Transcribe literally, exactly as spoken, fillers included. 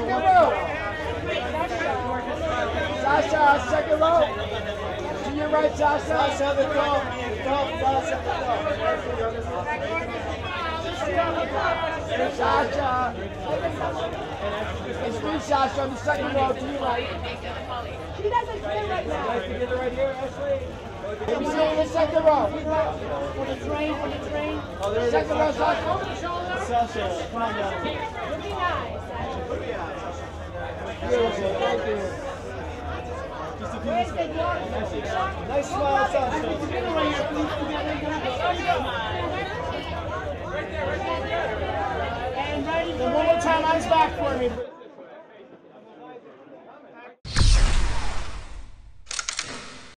second row. Sasha, second row. To your right, Sasha. Sasha, the top. Top, Sasha, the top. Sasha. It's me, Sasha, on the second row. To your right. She doesn't fit right now. Nice to get it right here, Ashley. Let me see in the second row. For the train, for the train. Oh, there's second row, Sasha. Sasha, come on down. Would be nice. Beautiful, thank you. Where's the door? Nice smile, Sasha. And ready for One more time, eyes back for me.